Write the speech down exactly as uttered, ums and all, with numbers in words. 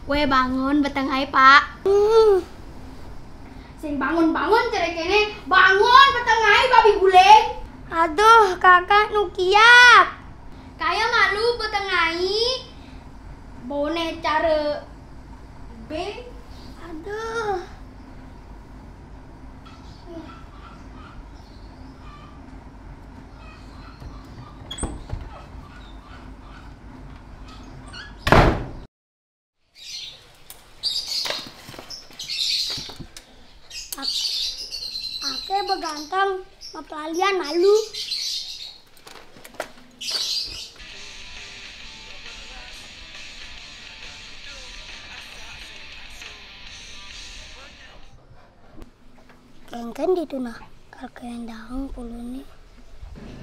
We bangun betengai Pak. Hmm. Sing bangun-bangun cerek kene, bangun betengai babi guleng. Aduh, kakak nukiap. Kayak malu betengai. Bone cara B. Aduh. Ake beganteng, mapelalian malu. Kengken di tunah, kalau kalian dahung puluh nih.